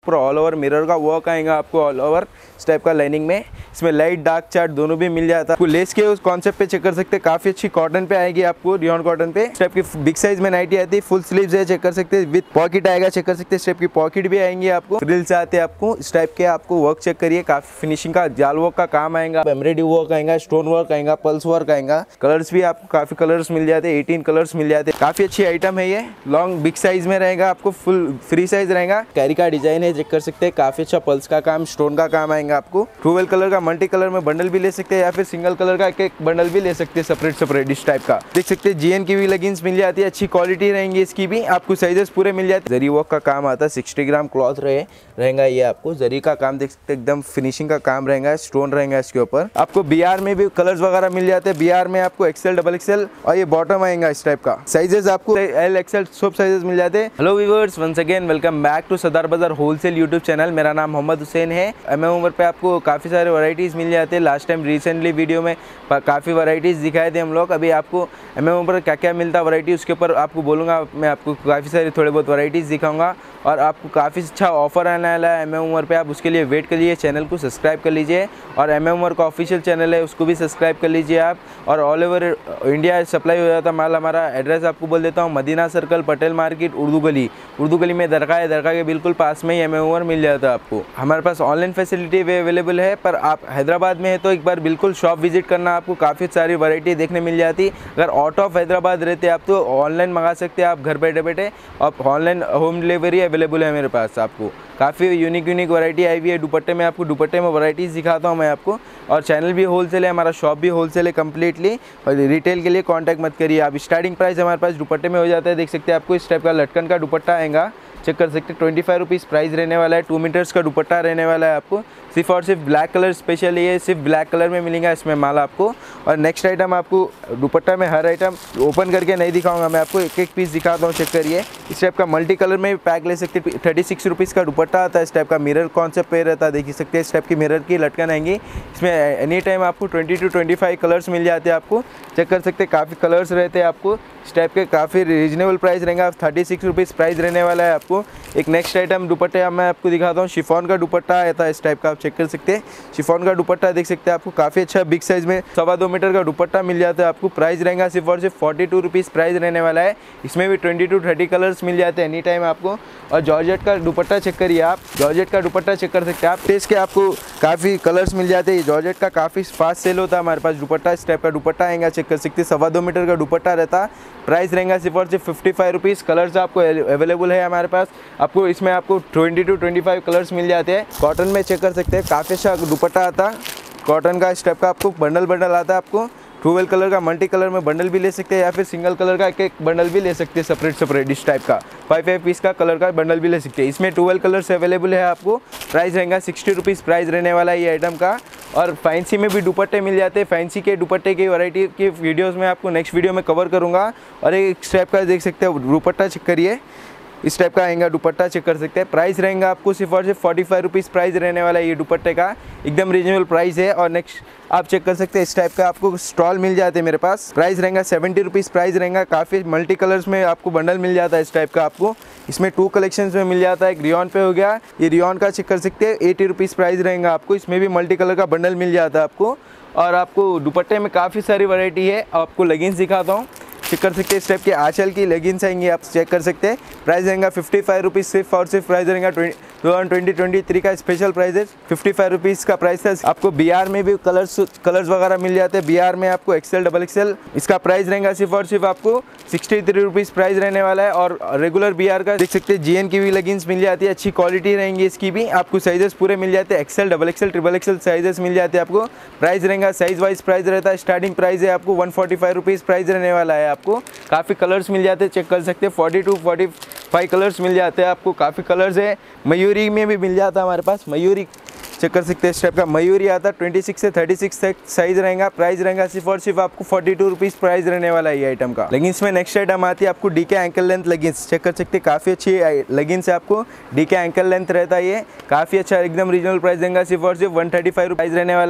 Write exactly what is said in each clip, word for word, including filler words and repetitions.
पूरा all over mirror का work आएगा आपको ऑल ओवर इस टाइप का लाइनिंग में। इसमें लाइट डार्क चार्ट दोनों भी मिल जाता है आपको। लेस के उस कॉन्सेप्ट पे चेक कर सकते हैं, काफी अच्छी कॉटन पे आएगी आपको, रियॉन कॉटन पे। इस टाइप की बिग साइज में नाइटी आती है, फुल स्लीव्स है, चेक कर सकते हैं, विद पॉकेट आएगा, चेक कर सकते हैं। इस टाइप की पॉकेट भी आएंगी आपको, फ्रिल्स आते हैं आपको इस टाइप के। आपको वर्क चेक करिए, काफी फिनिशिंग का जाल वर्क का काम आएगा, एम्ब्रॉयडरी वर्क आएगा, स्टोन वर्क आएगा, पल्स वर्क आएगा। कलर्स भी आपको काफी कलर्स मिल जाते हैं, अठारह कलर्स मिल जाते हैं। काफी अच्छी आइटम है ये, लॉन्ग बिग साइज में रहेगा आपको, फुल फ्री साइज रहेगा। कैरी का डिजाइन है, चेक कर सकते हैं, काफी अच्छा पल्स का काम, स्टोन का काम आएगा आपको। ट्वेल्व कलर का मल्टी कलर में बंडल भी ले सकते हैं या फिर सिंगल कलर का एक एक बंडल भी ले सकते हैं सेपरेट सेपरेट इस टाइप का। देख सकते हैं जीएन की भी लेगिंग्स मिल जाती है, अच्छी क्वालिटी रहेंगी इसकी भी, आपको साइजेस पूरे मिल जाते हैं। जरी वर्क का काम आता है, साठ ग्राम क्लॉथ रहे रहेगा ये आपको। जरी का काम देख सकते हैं, एकदम फिनिशिंग का काम रहेगा, स्टोन रहेगा इसके ऊपर। आपको बीआर में भी कलर्स वगैरह मिल जाते हैं, बीआर में आपको एक्सएल डबल एक्सएल और ये बॉटम आएगा इस टाइप का। साइजेस आपको एल एक्सएल सब साइजेस मिल जाते हैं। Hello viewers, once again welcome back to Sardar Bazaar wholesale YouTube channel. मेरा नाम मोहम्मद हुसैन है। एमएम उमर पे आपको काफी सारे वैरायटीज मिल जाते हैं। लास्ट टाइम रिसेंटली वीडियो में काफ़ी वैरायटीज़ दिखाए थे हम लोग। अभी आपको एम एम पर क्या क्या मिलता है वैरायटी, उसके ऊपर आपको बोलूँगा। मैं आपको काफ़ी सारी थोड़े बहुत वैरायटीज़ दिखाऊंगा और आपको काफ़ी अच्छा ऑफर आने वाला है एम एम उमर पे। आप उसके लिए वेट करिए, चैनल को सब्सक्राइब कर लीजिए। और एम एम उमर का ऑफिशियल चैनल है, उसको भी सब्सक्राइब कर लीजिए आप। और ऑल ओवर इंडिया सप्लाई हो जाता माल हमारा। एड्रेस आपको बोल देता हूँ, मदीना सर्कल, पटेल मार्केट, उर्दू गली। उर्दू गली में दरगाह है, दरगाह के बिल्कुल पास में ही एम एम उमर मिल जाता है आपको। हमारे पास ऑनलाइन फैसिलिटी भी अवेलेबल है, पर आप हैदराबाद में है तो एक बार बिल्कुल शॉप विजिट करना, आपको काफ़ी सारी वैरायटी देखने मिल जाती। अगर आउट ऑफ हैदराबाद रहते आप तो ऑनलाइन मंगा सकते हैं आप घर बैठे बैठे। और ऑनलाइन होम डिलीवरी अवेलेबल है मेरे पास। आपको काफ़ी यूनिक यूनिक वैरायटी आई हुई है। दुपट्टे में आपको दुपट्टे में वैरायटीज़ दिखाता हूँ मैं आपको। और चैनल भी होलसेल है, हमारा शॉप भी होलसेल है कम्प्लीटली। और रिटेल के लिए कांटेक्ट मत करिए आप। स्टार्टिंग प्राइस हमारे पास दुपट्टे में हो जाता है, देख सकते हैं। आपको इस टाइप का लटकन का दुपट्टा आएगा, चेक कर सकते हैं। ट्वेंटी फाइव रुपीज़ प्राइस रहने वाला है। टू मीटर्स का दुपट्टा रहने वाला है आपको। सिर्फ और सिर्फ ब्लैक कलर स्पेशल, ये सिर्फ ब्लैक कलर में मिलेगा इसमें माल आपको। और नेक्स्ट आइटम आपको दुपट्टा में हर आइटम ओपन करके नहीं दिखाऊंगा मैं आपको, एक एक पीस दिखाता हूँ, चेक करिए। इस टाइप का मल्टी कलर में पैक ले सकते हैं। थर्टी सिक्स रुपीज़ का दुपट्टा आता है, इस टाइप का मिरर कॉन्सेप्ट पे रहता है, देख सकते हैं। इस टाइप की मिरर की लटकन आएंगी इसमें। एनी टाइम आपको twenty two twenty five colours मिल जाते हैं आपको, चेक कर सकते हैं। काफ़ी कलर्स रहते हैं आपको इस टाइप के, काफ़ी रीजनेबल प्राइस रहेगा। थर्टी सिक्स रुपीज़ प्राइस रहने वाला है आपको। एक नेक्स्ट आइटम दुपट्टे मैं आपको दिखाता हूँ। शिफॉन का दुपट्टा आता है इस टाइप का, आप चेक कर सकते हैं। शिफॉन का दुपट्टा देख सकते हैं, आपको काफ़ी अच्छा बिग साइज में सवा दो मीटर का दुपट्टा मिल जाता है आपको। प्राइस रहेगा सिर्फ और सिर्फ फोर्टी टू रुपीज़ प्राइस रहने वाला है। इसमें भी ट्वेंटी टू थर्टी कलर्स मिल जाते हैं एनी टाइम आपको। और जॉर्जेट का दुपट्टा चेक करिए आप, जॉर्जेट का दुपट्टा चेक कर सकते हैं आप। इसके आपको काफ़ी कलर्स मिल जाते हैं। जॉर्जेट का काफ़ी फास्ट सेल होता है हमारे पास दुपट्टा। इस टाइप का दुपट्टा आएगा, चेक कर सकते हैं। सवा दो मीटर का दुपट्टा रहता है। प्राइस रहेगा सिर्फ और सिर्फ फिफ्टी फाइव रुपीज़। कलर्स आपको अवेलेबल है हमारे पास। आपको इसमें आपको twenty two twenty five colours मिल जाते हैं। कॉटन में चेक कर सकते हैं, काफ़ी अच्छा दुपट्टा आता है कॉटन का। इस टाइप का आपको बंडल बंडल आता है आपको। ट्वेल्व कलर का मल्टी कलर में बंडल भी ले सकते हैं या फिर सिंगल कलर का एक एक बंडल भी ले सकते हैं सेपरेट सेपरेट इस टाइप का। फाइव फाइव पीस का कलर का बंडल भी ले सकते हैं। इसमें ट्वेल्व कलर्स अवेलेबल है आपको। प्राइस रहेगा सिक्सटी रुपीज़ प्राइस रहने वाला है ये आइटम का। और फैंसी में भी दुपट्टे मिल जाते हैं। फैंसी के दुपट्टे की वैरायटी की वीडियोस में आपको नेक्स्ट वीडियो में कवर करूँगा। और एक टाइप का देख सकते हैं दुपट्टा, चेक करिए। इस टाइप का आएगा दुपट्टा, चेक कर सकते हैं। प्राइस रहेगा आपको सिर्फ और सिर्फ फोर्टी फाइव रुपीज़ प्राइस रहने वाला है ये दुपट्टे का, एकदम रीजनेबल प्राइस है। और नेक्स्ट आप चेक कर सकते हैं, इस टाइप का आपको स्टॉल मिल जाते हैं मेरे पास। प्राइस रहेगा सेवेंटी रुपीज़ प्राइस रहेगा। काफ़ी मल्टी कलर्स में आपको बंडल मिल जाता है इस टाइप का आपको। इसमें टू कलेक्शंस में मिल जाता है। एक रियॉन पे हो गया, ये रियॉन का चेक कर सकते हैं। एटी रुपीज़ प्राइस रहेगा आपको। इसमें भी मल्टी कलर का बंडल मिल जाता है आपको। और आपको दुपट्टे में काफ़ी सारी वैरायटी है। आपको लेगिंग्स दिखाता हूँ, चेक कर सकते हैं। इस टाइप के आंचल की लेगिंग्स आएंगी, आप चेक कर सकते हैं। प्राइस रहेगा फिफ्टी फाइव रुपीज़ सिर्फ और सिर्फ। प्राइस रहेगा two thousand twenty twenty three का स्पेशल प्राइस है, फिफ्टी फाइव रुपीज़ का प्राइस है। आपको बीआर में भी कलर्स कलर्स वगैरह मिल जाते हैं। बीआर में आपको एक्सेल डबल एक्सेल, इसका प्राइस रहेगा सिर्फ और सिर्फ आपको सिक्सटी थ्री रुपीज़ प्राइस रहने वाला है। और रेगुलर बीआर का देख सकते हैं, जीएन की भी लेगिंग्स मिल जाती है, अच्छी क्वालिटी रहेंगी इसकी भी। आपको साइजेस पूरे मिल जाते हैं, XL double XL triple XL sizes मिल जाते हैं आपको। प्राइस रहेगा साइज वाइज प्राइस रहता है। स्टार्टिंग प्राइस है आपको one forty five rupees price रहने वाला है आपको। काफ़ी कलर्स मिल जाते हैं, चेक कर सकते हैं। Forty two forty five colours मिल जाते हैं आपको, काफ़ी कलर्स है। मयूरी में भी मिल जाता है हमारे पास, मयूरी चेक कर सकते हैं। इस टाइप का मयूरी आता है, ट्वेंटी सिक्स से थर्टी सिक्स तक साइज रहेगा। प्राइस रहेगा सिर्फ और सिर्फ आपको फोर्टी टू रुपीज़ प्राइस रहने वाला है ये आइटम का। लेगिंग्स में नेक्स्ट आइटम आती है आपको DK ankle length leggings, check कर सकते हैं। काफ़ी अच्छी लेगिंग्स है आपको, डीके एंकल लेंथ रहता है ये, काफ़ी अच्छा एकदम रीजनल प्राइस देंगे। सिर्फ और सिर्फ वन थर्टी फाइव प्राइस रहने वाला है।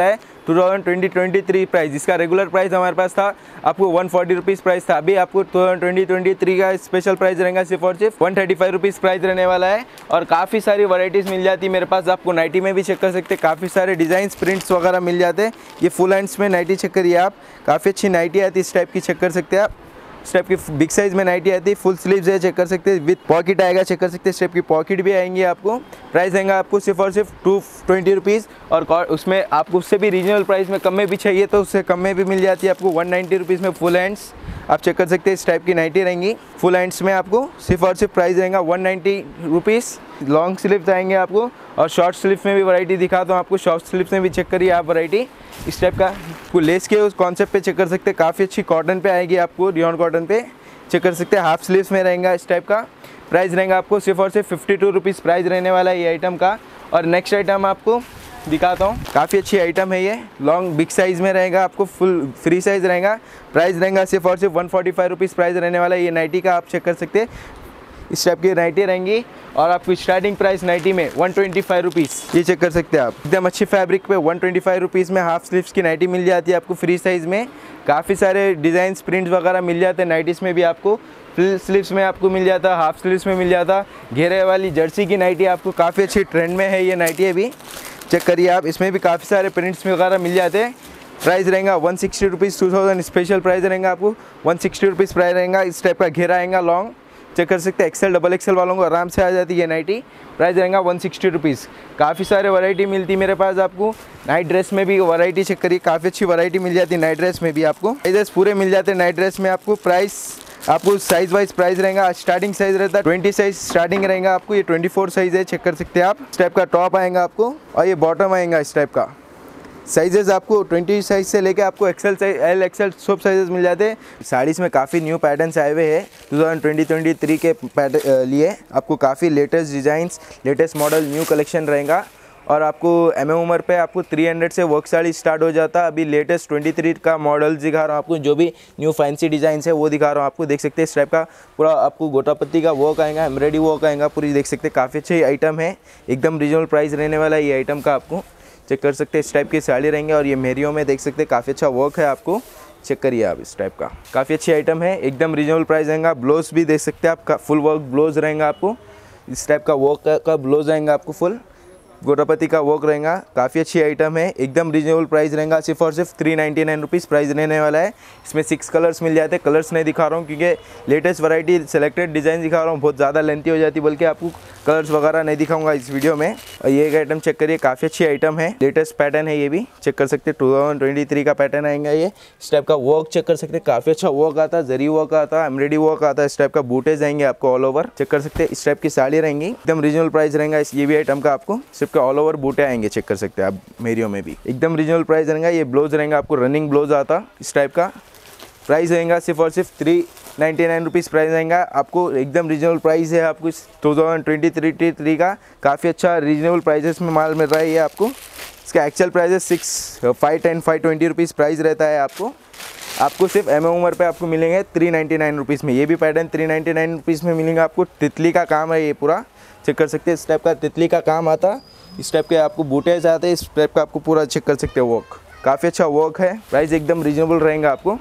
Two thousand twenty twenty three price, जिसका रेगुलर प्राइस हमारे पास था आपको वन फोर्टी रुपीज़ प्राइस था। अभी आपको two thousand twenty twenty three का स्पेशल प्राइस रहेगा सिर्फ और सिर्फ one thirty five rupees price रहने वाला है। और काफ़ी सारी वैरायटीज़ मिल जाती है मेरे पास, आपको नाइटी में भी चेक कर सकते हैं, काफ़ी सारे डिज़ाइन प्रिंट्स वगैरह मिल जाते हैं। ये फुल हैंड्स में नाइटी चेक करिए आप, काफ़ी अच्छी नाइटी आती है, इस टाइप की चेक कर सकते हैं आप। इस टाइप की बिग साइज़ में नाइटी आती है, फुल स्लीव्स है, चेक कर सकते हैं, विद पॉकेट आएगा, चेक कर सकते हैं। इस टाइप की पॉकेट भी आएंगी आपको। प्राइस आएगा आपको सिर्फ और सिर्फ टू ट्वेंटी रुपीज़। और उसमें आपको उससे भी रीजनल प्राइस में कम में भी चाहिए तो उससे कम में भी मिल जाती है आपको वन नाइन्टी रुपीज़ में फुल हैंड्स। आप चेक कर सकते हैं, इस टाइप की नाइटी रहेंगी फुल हैंड्स में, आपको सिर्फ और सिर्फ प्राइस रहेगा one ninety rupees. Long sleeves आएंगे आपको, और शॉर्ट स्लीव्स में भी वैरायटी दिखाता हूँ आपको। शॉर्ट स्लीव्स में भी चेक करिए आप वैरायटी, इस टाइप का आपको लेस के उस कॉन्सेप्ट पे चेक कर सकते हैं, काफ़ी अच्छी कॉटन पे आएगी आपको, रियॉन कॉटन पे चेक कर सकते हैं। हाफ स्लीव्स में रहेगा इस टाइप का। प्राइस रहेगा आपको सिर्फ और सिर्फ फिफ्टी टू रुपीज़ प्राइस रहने वाला है ये आइटम का। और नेक्स्ट आइटम आपको दिखाता हूँ, काफ़ी अच्छी आइटम है ये, लॉन्ग बिग साइज़ में रहेगा आपको, फुल फ्री साइज़ रहेगा। प्राइस रहेगा सिर्फ और सिर्फ one forty five rupees price रहने वाला है ये नाइटी का। आप चेक कर सकते हैं, इस टाइप की नाइटी रहेंगी। और आपकी स्टार्टिंग प्राइस नाइटी में वन ट्वेंटी फाइव रुपीज़, ये चेक कर सकते हैं आप। एकदम अच्छी फैब्रिक पे वन ट्वेंटी फाइव रुपीज़ में हाफ स्लीव्स की नाइटी मिल जाती है आपको फ्री साइज़ में। काफ़ी सारे डिज़ाइंस प्रिंट्स वगैरह मिल जाते हैं नाइटीज़ में भी आपको, फुल स्लीव्स में आपको मिल जाता, हाफ स्लीव्स में मिल जाता। घेरे वाली जर्सी की नाइटी आपको काफ़ी अच्छी ट्रेंड में है ये नाइटी अभी, चेक करिए आप। इसमें भी काफ़ी सारे प्रिंट्स वगैरह मिल जाते हैं। प्राइस रहेगा one sixty rupees, two thousand special price रहेगा आपको वन सिक्सटी रुपीज़ प्राइस रहेगा। इस टाइप का घेरा आएगा लॉन्ग, चेक कर सकते हैं। एक्सेल डबल एक्सेल वालों को आराम से आ जाती है नाइटी। प्राइस रहेगा वन सिक्सटी रुपीज़। काफ़ी सारे वैरायटी मिलती है मेरे पास आपको। नाइट ड्रेस में भी वैरायटी चेक करिए, काफ़ी अच्छी वैरायटी मिल जाती है नाइट ड्रेस में भी आपको। साइजेस पूरे मिल जाते हैं नाइट ड्रेस में आपको। प्राइस आपको साइज़ वाइज प्राइस रहेगा, स्टार्टिंग साइज़ रहता है ट्वेंटी साइज स्टार्टिंग रहेगा आपको, ये ट्वेंटी फोर साइज़ है, चेक कर सकते हैं आप। इस टाइप का टॉप आएगा आपको, और ये बॉटम आएगा इस टाइप का। साइजेस आपको ट्वेंटी साइज से लेके आपको एक्सेल साइज, एल एक्सेल सब साइजेस मिल जाते हैं। साड़ीज़ में काफ़ी न्यू पैटर्न्स आए हुए हैं two thousand twenty twenty three के पैटर्न लिए। आपको काफ़ी latest designs, latest model, new collection रहेगा। और आपको एम एम उमर पे आपको थ्री हंड्रेड से वर्क साड़ी स्टार्ट हो जाता है। अभी लेटेस्ट ट्वेंटी थ्री का मॉडल दिखा रहा हूँ आपको, जो भी न्यू फैंसी डिज़ाइंस है वो दिखा रहा हूँ आपको। देख सकते हैं इस टाइप का पूरा आपको गोटापत्ती का वर्क आएगा, एम्ब्रॉयडरी वर्क आएगा पूरी, देख सकते हैं। काफ़ी अच्छी आइटम है, एकदम रीजनल प्राइस रहने वाला है ये आइटम का, आपको चेक कर सकते हैं। इस टाइप की साड़ी रहेंगे, और ये मेरियो में देख सकते हैं काफ़ी अच्छा वर्क है आपको, चेक करिए आप। इस टाइप का काफ़ी अच्छी आइटम है, एकदम रीजनल प्राइस रहेगा। ब्लाउज भी देख सकते हैं आप, फुल वर्क ब्लाउज रहेगा आपको। इस टाइप का वर्क का ब्लाउज रहेगा आपको, फुल गोटापत्ती का वर्क रहेगा। काफ़ी अच्छी आइटम है, एकदम रीजनेबल प्राइस रहेगा, सिर्फ और सिर्फ three ninety nine rupees price रहने वाला है। इसमें सिक्स कलर्स मिल जाते हैं। कलर्स नहीं दिखा रहा हूँ क्योंकि लेटेस्ट वैरायटी सेलेक्टेड डिज़ाइन दिखा रहा हूँ, बहुत ज़्यादा लेंथी हो जाती, बल्कि आपको कलर्स वगैरह नहीं दिखाऊंगा इस वीडियो में। और ये एक आइटम चेक करिए, काफ़ी अच्छी आइटम है, लेटेस्ट पैटर्न है, ये भी चेक कर सकते हैं। टू थाउजेंड ट्वेंटी थ्री का पैटर्न आएगा ये। इस टाइप का वर्क चेक कर सकते हैं, काफ़ी अच्छा वर्क आता है, जरी वर्क आता है, एम्ब्रॉयडरी वर्क आता है। इस टाइप का बूटेज आएंगे आपको ऑल ओवर, चेक कर सकते हैं। इस टाइप की साड़ी रहेंगी, एकदम रीजनल प्राइस रहेगा ये भी आइटम का आपको। सिर्फ ऑल ओवर बूटे आएंगे, चेक कर सकते हैं आप। मेरियो में भी एकदम रीजनल प्राइस रहेगा। ये ब्लाउज रहेगा आपको, रनिंग ब्लाउज आता इस टाइप का। प्राइस रहेगा सिर्फ और सिर्फ three ninety nine rupees price रहेगा आपको, एकदम रीजनेबल प्राइस है आपको इस two thousand twenty three three का। काफ़ी अच्छा रीजनेबल प्राइसेस में माल मिल रहा है ये आपको। इसका एक्चुअल प्राइस है six five ten five twenty rupees price रहता है आपको। आपको सिर्फ एम एम उमर पे आपको मिलेंगे थ्री नाइन्टी नाइन रुपीज़ में। ये भी pattern three ninety nine rupees में मिलेंगे आपको। तितली का काम है ये पूरा, चेक कर सकते हैं। इस टाइप का तितली का काम आता, इस टाइप के आपको बूटेज आते हैं, इस टाइप का आपको पूरा चेक कर सकते हैं वर्क। काफ़ी अच्छा वर्क है, प्राइस एकदम रीजनेबल रहेगा आपको।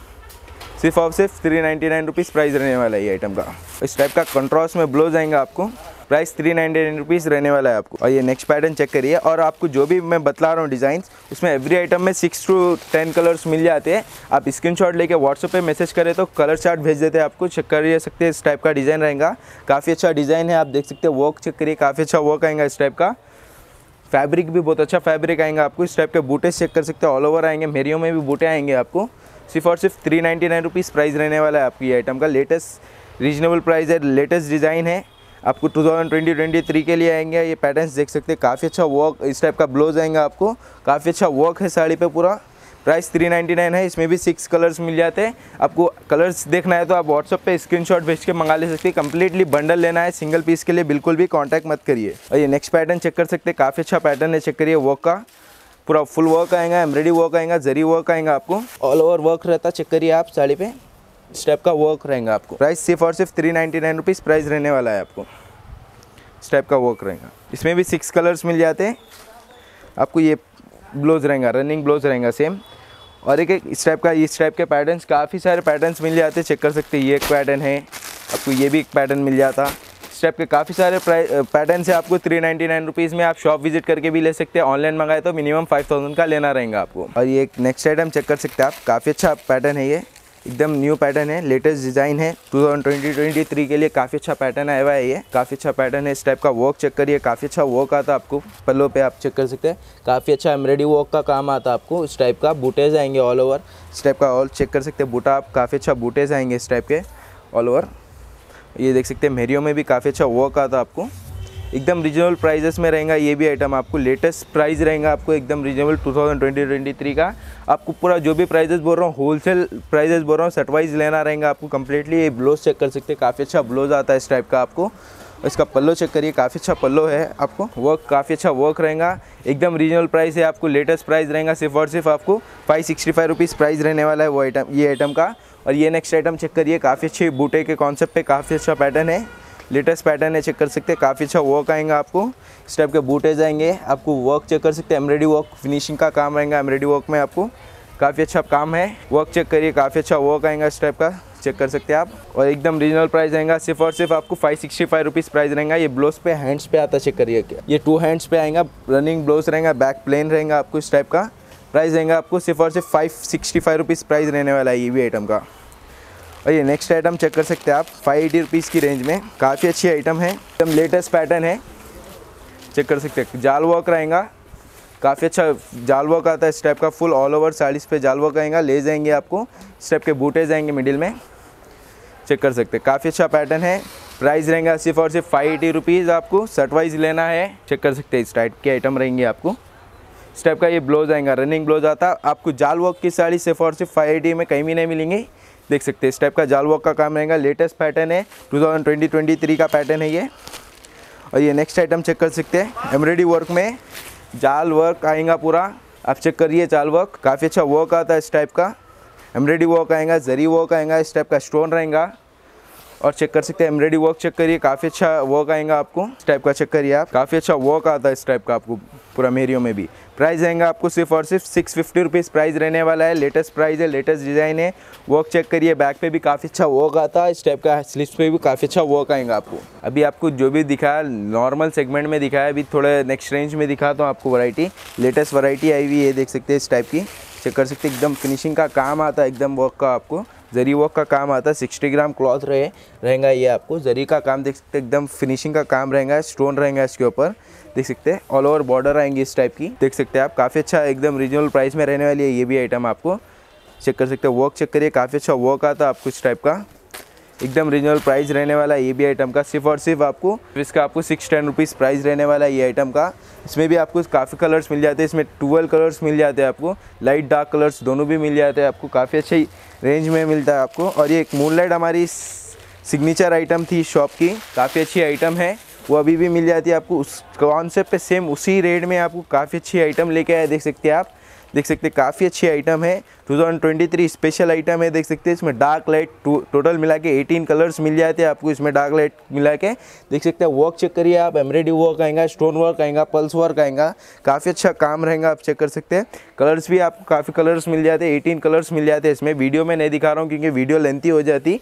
सिर्फ और सिर्फ three ninety nine rupees price रहने वाला है ये आइटम का। इस टाइप का कंट्रास्ट में ब्लाउज आएगा आपको, price three ninety nine rupees रहने वाला है आपको। और ये नेक्स्ट पैटर्न चेक करिए। और आपको जो भी मैं बतला रहा हूँ डिज़ाइन, उसमें एवरी आइटम में सिक्स टू टेन कलर्स मिल जाते हैं। आप स्क्रीनशॉट लेके व्हाट्सएप पे मैसेज करें तो कलर चार्ट भेज देते हैं आपको, चेक कर सकते हैं। इस टाइप का डिज़ाइन रहेगा, काफ़ी अच्छा डिज़ाइन है, आप देख सकते हैं। वर्क चेक करिए, काफ़ी अच्छा वर्क आएगा इस टाइप का। फैब्रिक भी बहुत अच्छा फैब्रिक आएगा आपको। इस टाइप के बूटे चेक कर सकते हैं, ऑल ओवर आएंगे। मेरियो में भी बूटे आएंगे आपको। सिर्फ और सिर्फ three ninety nine rupees price रहने वाला है आपकी आइटम का। लेटेस्ट रीजनेबल प्राइस है, लेटेस्ट डिज़ाइन है आपको। Two thousand twenty twenty three के लिए आएंगे। ये पैटर्न्स देख सकते हैं, काफ़ी अच्छा वर्क, इस टाइप का ब्लाउज आएगा आपको। काफ़ी अच्छा वर्क है साड़ी पे पूरा। प्राइस थ्री नाइन्टी नाइन है। इसमें भी सिक्स कलर्स मिल जाते हैं। आपको कलर्स देखना है तो आप व्हाट्सएप पे स्क्रीनशॉट भेज के मंगा ले सकते हैं। कंप्लीटली बंडल लेना है, सिंगल पीस के लिए बिल्कुल भी कांटेक्ट मत करिए। और ये नेक्स्ट पैटर्न चेक कर सकते हैं, काफ़ी अच्छा पैटर्न है, चेक करिए। वर्क का पूरा फुल वर्क आएगा, एम्ब्रॉयडरी वर्क आएगा, जरी वर्क आएगा आपको, ऑल ओवर वर्क रहता, चेक करिए आप साड़ी पे। इस टाइप का वर्क रहेगा आपको। प्राइस सिर्फ और सिर्फ three ninety nine rupees price रहने वाला है आपको। इस टाइप का वर्क रहेगा। इसमें भी सिक्स कलर्स मिल जाते हैं आपको। ये ब्लाउज रहेगा, रनिंग ब्लाउज रहेगा सेम। और एक एक इस टाइप का इस टाइप के पैटर्न्स, काफ़ी सारे पैटर्न्स मिल जाते हैं, चेक कर सकते हैं। ये एक पैटर्न है आपको, ये भी एक पैटर्न मिल जाता। इस टाइप के काफ़ी सारे पैटर्न से आपको थ्री नाइन्टी नाइन रुपीज़ में आप शॉप विजिट करके भी ले सकते हैं। ऑनलाइन मंगाए तो मिनिमम फाइव थाउजेंड का लेना रहेगा आपको। और ये एक नेक्स्ट आइटम चेक कर सकते हैं आप, काफ़ी अच्छा पैटर्न है, ये एकदम न्यू पैटर्न है, लेटेस्ट डिज़ाइन है। Two thousand twenty twenty three के लिए काफ़ी अच्छा पैटर्न आया हुआ है, ये काफ़ी अच्छा पैटर्न है। इस टाइप का वर्क चेक करिए, काफ़ी अच्छा वर्क आता है आपको पल्लों पे, आप चेक कर सकते हैं। काफ़ी अच्छा एम्ब्रॉयडरी वर्क का काम आता है आपको। इस टाइप का बूटेज आएंगे ऑल ओवर, इस टाइप का ऑल चेक कर सकते हैं बूटा, आप काफ़ी अच्छा बूटेज आएंगे इस टाइप के ऑल ओवर। ये देख सकते हैं मेहरियों में भी काफ़ी अच्छा वर्क आता है आपको, एकदम रीजनेबल प्राइजेस में रहेगा। ये भी आइटम आपको लेटेस्ट प्राइस रहेगा आपको एकदम reasonable two thousand twenty twenty three का। आपको पूरा जो भी प्राइजेस बोल रहा हूँ होलसेल प्राइजेस बोल रहा हूँ, सेट वाइज लेना रहेगा आपको कम्प्लीटली। ये ब्लाउज चेक कर सकते हैं, काफ़ी अच्छा ब्लाउज आता है इस टाइप का आपको। इसका पल्लो चेक करिए, काफ़ी अच्छा पल्लो है आपको, वर्क काफ़ी अच्छा वर्क रहेगा, एकदम रीजनेबल प्राइस है आपको, लेटेस्ट प्राइस रहेगा सिर्फ और सिर्फ आपको five sixty five rupees price रहने वाला है वो आइटम, ये आइटम का। और ये नेक्स्ट आइटम चेक करिए, काफ़ी अच्छे बूटे के कॉन्सेप्ट पे काफ़ी अच्छा पैटर्न है, लेटेस्ट पैटर्न है, चेक कर सकते हैं। काफ़ी अच्छा वर्क आएगा आपको, इस टाइप के बूटेज आएंगे आपको, वर्क चेक कर सकते हैं, एम्ब्रॉयडरी वर्क फिनिशिंग का काम रहेगा। एम्ब्रॉयडरी वर्क में आपको काफ़ी अच्छा काम है, वर्क चेक करिए, काफ़ी अच्छा वर्क आएगा इस टाइप का, चेक कर सकते हैं आप। और एकदम रीजनल प्राइस रहेगा, सिर्फ और सिर्फ आपको five sixty five rupees price रहेगा। ये ब्लाउज पे हैंड्स पे आता है, चेक करिए, ये टू हैंड्स पे आएगा, रनिंग ब्लाउज रहेगा, बैक प्लेन रहेगा आपको। इस टाइप का प्राइस रहेगा आपको सिर्फ और सिर्फ five sixty five rupees price रहने वाला है ये भी आइटम का। और ये नेक्स्ट आइटम चेक कर सकते हैं आप, फाइव एटी रुपीज़ की रेंज में, काफ़ी अच्छी आइटम है, एकदम लेटेस्ट पैटर्न है, चेक कर सकते हैं। जाल वर्क रहेगा, काफ़ी अच्छा जाल वर्क आता है इस टाइप का, फुल ऑल ओवर साड़ीज़ पे जाल वर्क आएगा, ले जाएंगे आपको, इस टाइप के बूटे जाएंगे मिडिल में, चेक कर सकते हैं। काफ़ी अच्छा पैटर्न है, प्राइस रहेगा सिर्फ और सिर्फ फाइव एटी रुपीज़। आपको सेट वाइज लेना है, चेक कर सकते हैं, इस टाइप के आइटम रहेंगे आपको। इस टाइप का ये ब्लाउज आएगा, रनिंग ब्लाउज आता है आपको। जाल वर्क की साड़ी सिर्फ और सिर्फ फाइव एटी में कहीं भी नहीं मिलेंगे, देख सकते हैं। इस टाइप का जाल वर्क का काम रहेगा, लेटेस्ट पैटर्न है, two thousand twenty twenty three का पैटर्न है ये। और ये नेक्स्ट आइटम चेक कर सकते हैं, एम्ब्रॉयडरी वर्क में जाल वर्क आएगा पूरा, आप चेक करिए, जाल वर्क काफ़ी अच्छा वर्क आता है इस टाइप का, एम्ब्रॉयडरी वर्क आएगा, जरी वर्क आएगा, इस टाइप का स्टोन रहेगा। और चेक कर सकते हैं एम्ब्रॉयडरी वर्क चेक करिए, काफ़ी अच्छा वर्क आएगा आपको, इस टाइप का चेक करिए आप, काफ़ी अच्छा वर्क आता है इस टाइप का आपको पूरा मेहरियों में भी। प्राइस आएगा आपको सिर्फ और सिर्फ सिक्स फिफ्टी रुपीज़ प्राइस रहने वाला है, लेटेस्ट प्राइस है, लेटेस्ट डिज़ाइन है। वर्क चेक करिए, बैक पे भी काफ़ी अच्छा वर्क आता है, इस टाइप का स्लीव्स पे भी काफ़ी अच्छा वर्क आएगा आपको। अभी आपको जो भी दिखाया नॉर्मल सेगमेंट में दिखाया, अभी थोड़े नेक्स्ट रेंज में दिखाता हूँ आपको वैरायटी, लेटेस्ट वैरायटी आई हुई है, देख सकते हैं इस टाइप की, चेक कर सकते हैं। एकदम फिनिशिंग का काम आता है, एकदम वर्क का आपको जरी वर्क का काम आता है, सिक्सटी ग्राम क्लॉथ रहे रहेगा ये आपको, जरी का काम देख सकते हैं, एकदम फिनिशिंग का काम रहेगा, स्टोन रहेगा इसके ऊपर, देख सकते हैं। ऑल ओवर बॉर्डर आएंगी इस टाइप की, देख सकते हैं आप, काफ़ी अच्छा एकदम रीजनेबल प्राइस में रहने वाली है ये भी आइटम आपको, चेक कर सकते हैं। वर्क चेक करिए, काफ़ी अच्छा वर्क आता है आपको इस टाइप का, एकदम रीजनेबल प्राइस रहने वाला है ये भी आइटम का, सिर्फ और सिर्फ आपको इसका आपको सिक्स टेन रुपीज़ प्राइस रहने वाला है ये आइटम का। इसमें भी आपको काफ़ी कलर्स मिल जाते हैं, इसमें ट्वेल्व कलर्स मिल जाते हैं आपको, लाइट डार्क कलर्स दोनों भी मिल जाते हैं आपको, काफ़ी अच्छी रेंज में मिलता है आपको। और ये एक मूनलाइट हमारी सिग्नेचर आइटम थी शॉप की, काफ़ी अच्छी आइटम है, वो अभी भी मिल जाती है आपको उस कॉन्सेप्ट पे, सेम उसी रेट में आपको काफ़ी अच्छी आइटम लेके आए, देख सकते हैं आप, देख सकते हैं काफ़ी अच्छी आइटम है, two thousand twenty three special item है, देख सकते हैं। इसमें डार्क लाइट टोटल मिला के एटीन कलर्स मिल जाते हैं आपको, इसमें डार्क लाइट मिला के, देख सकते हैं। वर्क चेक करिए आप, एम्ब्रॉयडरी वर्क आएगा, स्टोन वर्क आएगा, पल्स वर्क आएगा, काफ़ी अच्छा काम रहेगा, आप चेक कर सकते हैं। कलर्स भी आपको काफ़ी कलर्स मिल जाते हैं, एटीन कलर्स मिल जाते हैं इसमें, वीडियो में नहीं दिखा रहा हूँ क्योंकि वीडियो लेंथी हो जाती,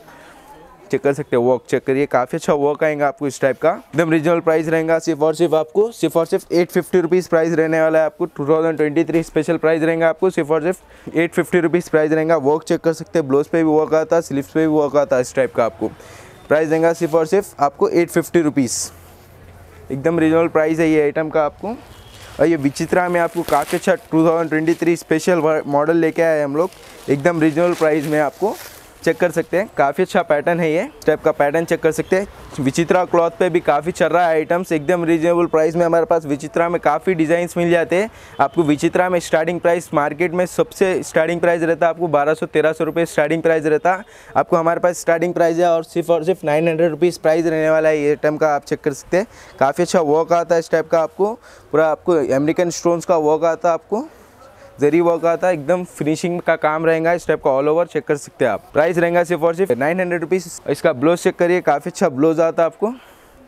चेक कर सकते हैं। वर्क चेक करिए, काफ़ी अच्छा वर्क आएगा आपको इस टाइप का, एकदम रीजनेबल प्राइस रहेगा, सिर्फ और सिर्फ आपको सिर्फ और सिर्फ एट फिफ्टी रुपीज़ प्राइस रहने वाला है आपको, two thousand twenty three special price रहेगा आपको, सिर्फ और सिर्फ एट फिफ्टी रुपीज़ प्राइस रहेगा। वर्क चेक कर सकते हैं, ब्लाउज पे भी वर्क आता है, स्लीव्स पे भी वर्क आता है, इस टाइप का आपको प्राइस देगा सिर्फ और सिर्फ आपको एट फिफ्टी रुपीज़, एकदम रीजनेबल प्राइस है ये आइटम का आपको। और ये विचित्रा में आपको काफ़ी अच्छा two thousand twenty three special model लेके आए हम लोग, एकदम रीजनेबल प्राइस में आपको, चेक कर सकते हैं। काफ़ी अच्छा पैटर्न है ये, टाइप का पैटर्न चेक कर सकते हैं। विचित्रा क्लॉथ पे भी काफ़ी चल रहा है आइटम्स, एकदम रीजनेबल प्राइस में हमारे पास विचित्रा में काफ़ी डिज़ाइंस मिल जाते हैं आपको। विचित्रा में स्टार्टिंग प्राइस मार्केट में सबसे स्टार्टिंग प्राइस रहता है आपको बारह सौ तेरह सौ रुपये स्टार्टिंग प्राइस रहता है आपको, हमारे पास स्टार्टिंग प्राइस है और सिर्फ और सिर्फ नाइन हंड्रेड रुपीज़ प्राइस रहने वाला है ये आइटम का, आप चेक कर सकते हैं। काफ़ी अच्छा वर्क आता है इस टाइप का आपको, पूरा आपको अमेरिकन स्टोन्स का वर्क आता है आपको, जरी वर्क आता है, एकदम फिनिशिंग का काम रहेगा इस टाइप का ऑल ओवर, चेक कर सकते हैं आप। प्राइस रहेगा सिर्फ और सिर्फ नाइन हंड्रेड रुपीज़। इसका ब्लाउज चेक करिए, काफ़ी अच्छा ब्लाउज आता है आपको,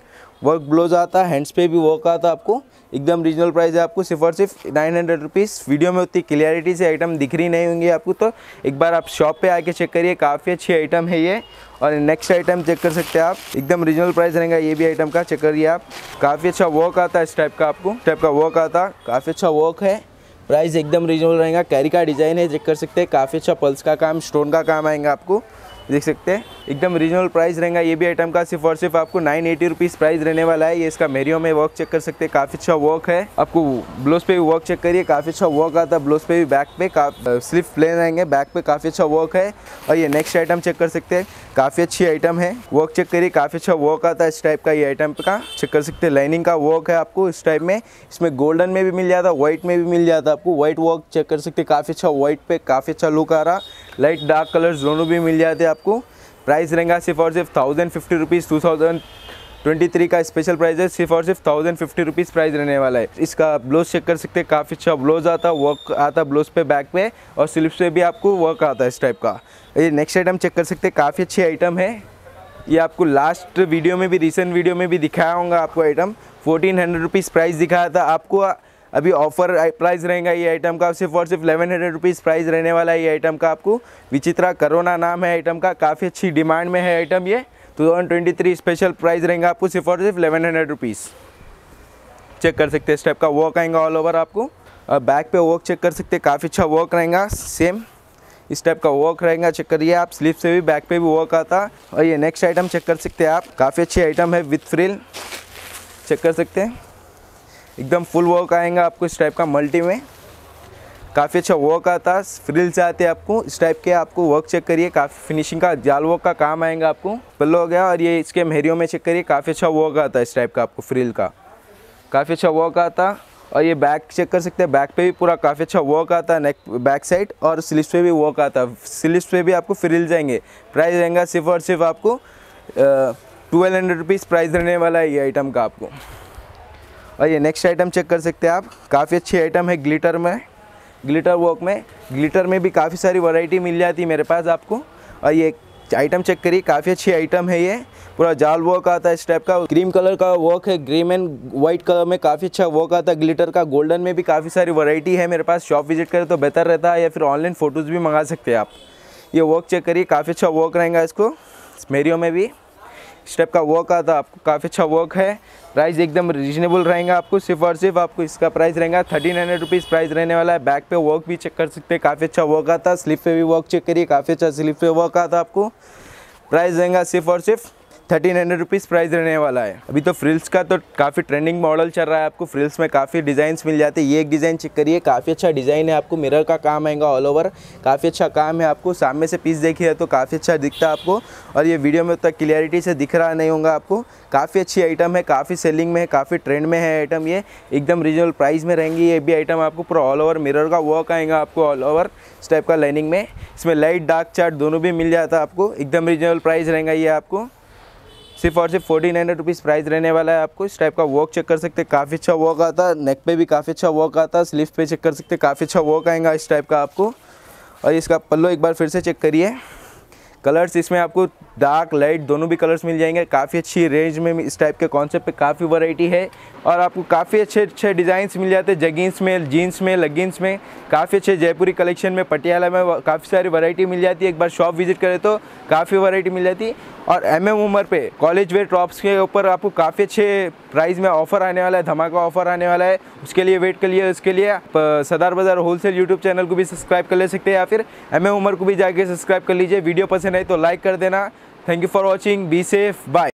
वर्क ब्लाउज आता है, हैंड्स पे भी वर्क आता है आपको। एकदम रीजनल प्राइस है आपको, सिर्फ और सिर्फ नाइन हंड्रेड रुपीज़। वीडियो में उतनी क्लियरिटी से आइटम दिख रही नहीं होंगी आपको, तो एक बार आप शॉप पे आके चेक करिए, काफ़ी अच्छी आइटम है ये। और नेक्स्ट आइटम चेक कर सकते हैं आप, एकदम रीजनल प्राइस रहेगा ये भी आइटम का, चेक करिए आप। काफ़ी अच्छा वर्क आता है इस टाइप का, आपको इस टाइप का वर्क आता है, काफ़ी अच्छा वर्क है। प्राइस एकदम रीजनल रहेगा, कैरी का डिज़ाइन है, चेक कर सकते हैं। काफ़ी अच्छा पल्स का काम, स्टोन का काम आएगा आपको, देख सकते हैं। एकदम रीजनल प्राइस रहेगा ये भी आइटम का, सिर्फ और सिर्फ आपको नाइन एटी रुपीज़ प्राइस रहने वाला है। ये इसका मेरियो में वर्क चेक कर सकते हैं, काफ़ी अच्छा वर्क है। आपको ब्लाउज पे भी वर्क चेक करिए, काफ़ी अच्छा वर्क आता है ब्लाउज पे भी, बैक पे स्लिप प्लेन आएंगे, बैक पे काफ़ी अच्छा वर्क है। और ये नेक्स्ट आइटम चेक कर सकते हैं, काफ़ी अच्छी आइटम है, वर्क चेक करिए, काफ़ी अच्छा वर्क आता है इस टाइप का। ये आइटम का चेक कर सकते हैं, लाइनिंग का वर्क है आपको इस टाइप में। इसमें गोल्डन में भी मिल जाता है, व्हाइट में भी मिल जाता है आपको। व्हाइट वर्क चेक कर सकते हैं, काफ़ी अच्छा व्हाइट पे काफ़ी अच्छा लुक आ रहा। लाइट डार्क कलर्स दोनों भी मिल जाते हैं आपको। प्राइस रहेगा सिर्फ और सिर्फ thousand fifty rupees. Two thousand twenty three का स्पेशल प्राइस है, सिर्फ और सिर्फ थाउजेंड फिफ्टी रुपीज़ प्राइस रहने वाला है। इसका ब्लाउज चेक कर सकते हैं, काफ़ी अच्छा ब्लाउज आता है, वर्क आता है ब्लाउज पे, बैक पे और स्लीव्स पे भी आपको वर्क आता है इस टाइप का। ये नेक्स्ट आइटम चेक कर सकते हैं, काफ़ी अच्छी आइटम है ये। आपको लास्ट वीडियो में भी, रिसेंट वीडियो में भी दिखाया होगा आपको item. Fourteen hundred rupees price दिखाया था आपको, अभी ऑफर प्राइस रहेगा ये आइटम का, सिर्फ और सिर्फ इलेवन हंड्रेड रुपीज़ प्राइस रहने वाला है ये आइटम का आपको। विचित्रा करोना नाम है आइटम का, काफ़ी अच्छी डिमांड में है आइटम ये। Two thousand twenty three special price रहेगा आपको, सिर्फ और सिर्फ इलेवन हंड्रेड रुपीज़। चेक कर सकते हैं, इस टाइप का वर्क आएगा ऑल ओवर आपको। और बैक पे वर्क चेक कर सकते हैं, काफ़ी अच्छा वर्क रहेगा, सेम इस टाइप का वर्क रहेगा, चेक करिए आप। स्लीव से भी बैक पे भी वर्क आता। और ये नेक्स्ट आइटम चेक कर सकते हैं आप, काफ़ी अच्छी आइटम है विथ फ्रिल, चेक कर सकते हैं। एकदम फुल वर्क आएगा आपको इस टाइप का, मल्टी में काफ़ी अच्छा वर्क आता है, फ्रिल्स आते हैं आपको इस टाइप के। आपको वर्क चेक करिए, काफ़ी फिनिशिंग का जाल वर्क का काम आएगा आपको। पल्लो हो गया, और ये इसके मेहरियों में चेक करिए, काफ़ी अच्छा वर्क आता है इस टाइप का आपको, फ्रिल का काफ़ी अच्छा वर्क आता। और ये बैक चेक कर सकते हैं, बैक पे भी पूरा काफ़ी अच्छा वर्क आता है, नेक बैक साइड, और स्लीव्स पे भी वर्क आता है। स्लीव्स पे भी आपको फ्रिल जाएंगे। प्राइस रहेगा सिर्फ और सिर्फ आपको ट्वेल्व हंड्रेड रुपीज़ प्राइस रहने वाला है ये आइटम का आपको। और ये नेक्स्ट आइटम चेक कर सकते हैं आप, काफ़ी अच्छी आइटम है ग्लिटर में, ग्लिटर वर्क में। ग्लिटर में भी काफ़ी सारी वैरायटी मिल जाती है मेरे पास आपको। और ये आइटम चेक करिए, काफ़ी अच्छी आइटम है ये, पूरा जाल वर्क आता है इस टाइप का। क्रीम कलर का वर्क है, ग्रीन एंड वाइट कलर में काफ़ी अच्छा वर्क आता है ग्लिटर का। गोल्डन में भी काफ़ी सारी वैरायटी है मेरे पास, शॉप विजिट करें तो बेहतर रहता है, या फिर ऑनलाइन फ़ोटोज़ भी मंगा सकते हैं आप। ये वर्क चेक करिए, काफ़ी अच्छा वर्क रहेगा इसको, मेरियो में भी इस टाइप का वर्क आता है आपको, काफ़ी अच्छा वर्क है। प्राइस एकदम रीजनेबल रहेगा आपको, सिर्फ और सिर्फ आपको इसका प्राइस रहेगा थर्टीन हंड्रेड रुपीज़ प्राइस रहने वाला है। बैक पे वर्क भी चेक कर सकते हैं, काफ़ी अच्छा वर्क आता है। स्लीव पे भी वर्क चेक करिए, काफ़ी अच्छा स्लीव पे वर्क आता है आपको। प्राइस रहेगा सिर्फ और सिर्फ थर्टीन हंड्रेड रुपीज़ प्राइस रहने वाला है। अभी तो फ्रिल्स का तो काफ़ी ट्रेंडिंग मॉडल चल रहा है, आपको फ्रिल्स में काफ़ी डिज़ाइंस मिल जाते हैं। ये एक डिज़ाइन चेक करिए, काफ़ी अच्छा डिज़ाइन है, आपको मिरर का काम आएगा ऑल ओवर, काफ़ी अच्छा काम है आपको। सामने से पीस देखिए तो काफ़ी अच्छा दिखता है आपको, और ये वीडियो में उतना क्लियरिटी से दिख रहा नहीं होगा आपको। काफ़ी अच्छी आइटम है, काफ़ी सेलिंग में है, काफ़ी ट्रेंड में है आइटम ये। एकदम रीजनल प्राइस में रहेंगी ये भी आइटम आपको। पूरा ऑल ओवर मिरर का वर्क आएगा आपको ऑल ओवर इस टाइप का लाइनिंग में। इसमें लाइट डार्क चार्ट दोनों भी मिल जाता है आपको। एकदम रीजनल प्राइस रहेगा ये आपको, सिर्फ और सिर्फ फोर्टीन हंड्रेड रुपीज़ प्राइस रहने वाला है आपको। इस टाइप का वर्क चेक कर सकते हैं, काफ़ी अच्छा वर्क आता है। नेक पे भी काफ़ी अच्छा वर्क आता है, स्लीव पे चेक कर सकते हैं, काफ़ी अच्छा वर्क आएगा इस टाइप का आपको। और इसका पल्लो एक बार फिर से चेक करिए। कलर्स इसमें आपको डार्क लाइट दोनों भी कलर्स मिल जाएंगे। काफ़ी अच्छी रेंज में इस टाइप के कॉन्सेप्ट पे काफ़ी वैरायटी है, और आपको काफ़ी अच्छे अच्छे डिज़ाइंस मिल जाते हैं। जगिंग्स में, जीन्स में, लेगिंग्स में, काफ़ी अच्छे जयपुरी कलेक्शन में, पटियाला में काफ़ी सारी वैरायटी मिल जाती है। एक बार शॉप विजिट करें तो काफ़ी वैरायटी मिल जाती है। और एम एम उमर पे कॉलेज वेयर टॉप्स के ऊपर आपको काफ़ी अच्छे प्राइस में ऑफर आने वाला है, धमाका ऑफर आने वाला है। उसके लिए वेट कर लिए, उसके लिए आप सरदार बाजार होलसेल यूट्यूब चैनल को भी सब्सक्राइब कर ले सकते हैं, या फिर एम एम उमर को भी जाके सब्सक्राइब कर लीजिए। वीडियो पसंद आए तो लाइक कर देना। Thank you for watching, be safe, bye.